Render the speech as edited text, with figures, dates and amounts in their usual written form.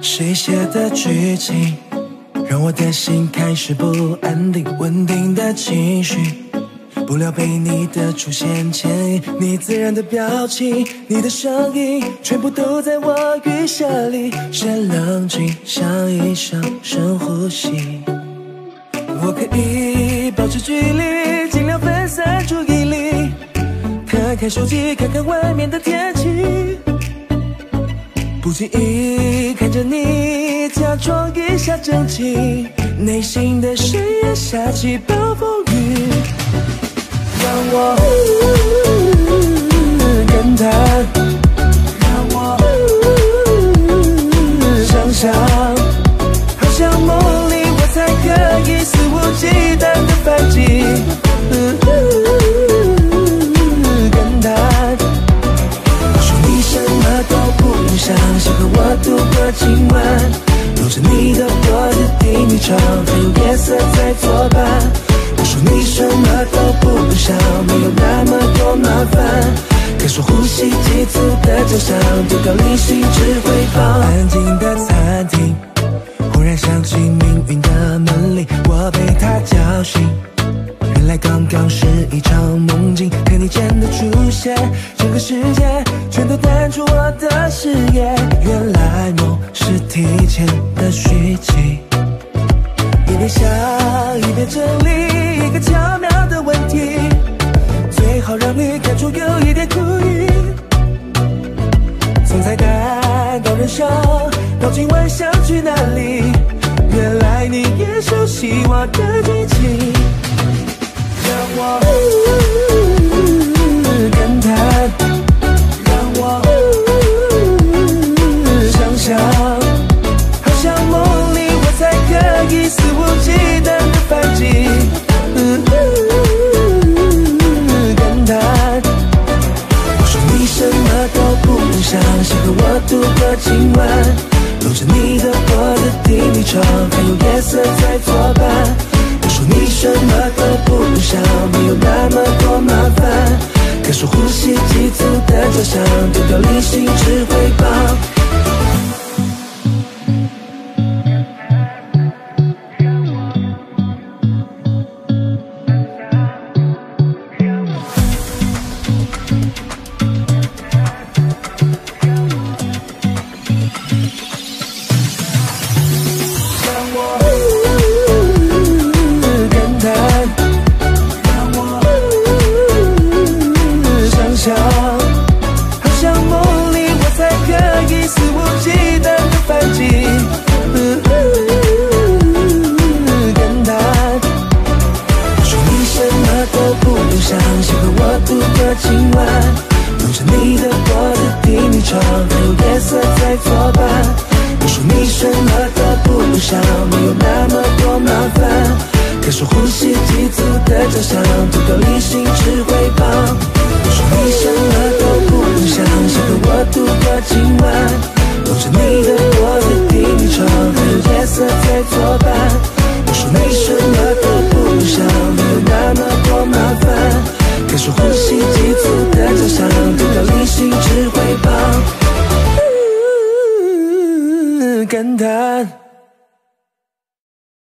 谁写的剧情，让我的心开始不安定，稳定的情绪，不料被你的出现牵引，你自然的表情，你的声音，全部都在我预设里。先冷静，想一想，深呼吸。我可以保持距离，尽量分散注意力，看看手机，看看外面的天气，不经意看着你，假装一下正经，内心的深夜下起暴风雨，让我感叹，让我想象，好像梦里我才可以肆无忌惮的反击，感叹，说你什么都不用想，想和我度过今晚，搂着你的脖子听你唱，还有夜色在作伴。我说你什么都不用想，没有那么多麻烦，可说呼吸急促的脚响，就靠理性指挥棒。安静的餐厅，忽然响起命运的门铃，我被它叫醒，原来刚刚是一场梦境，和你间的出现，整个世界全都淡出我的视野，原来梦是提前的续集，一边想一边整理一个巧妙的问题，最好让你看出有一点故意，从彩蛋到人生到今晚想去哪里，原来你也熟悉我的剧情，让我感叹，让我想象，好像梦里我才可以肆无忌惮的反击，感叹，我说你什么都不用想，想和我度过今晚，搂着你的脖子听你唱，还有夜色在作伴。我说你什么都不用想，没有那么多麻烦，可说呼吸急促的脚响，丢掉理性指挥棒。好像梦里我才可以肆无忌惮的反击，感叹，说你什么都不用想，想和我度过今晚，搂着你的脖子听你唱，还有夜色在作伴。我说你什么都不用想，没有那么多麻烦，可说呼吸急促的脚响，丢掉理性指挥棒。我说你什么都不用想，想和我度过今晚。